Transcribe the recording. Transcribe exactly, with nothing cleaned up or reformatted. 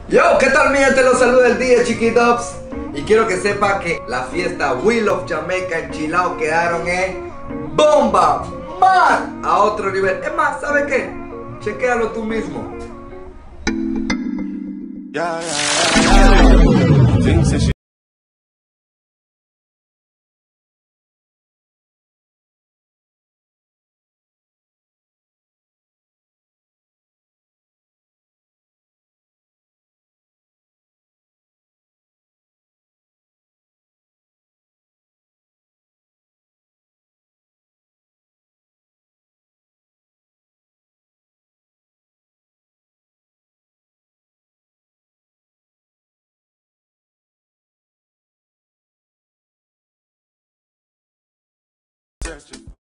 Yo, ¿qué tal mi gente? Los saluda el día Chiquidubs. Y quiero que sepa que la fiesta Wheel of Jamaica en Chilao quedaron en bomba, man, a otro nivel. Es más, ¿sabe qué? Chequéalo tú mismo. Yeah, yeah, yeah, yeah. Things that she searching.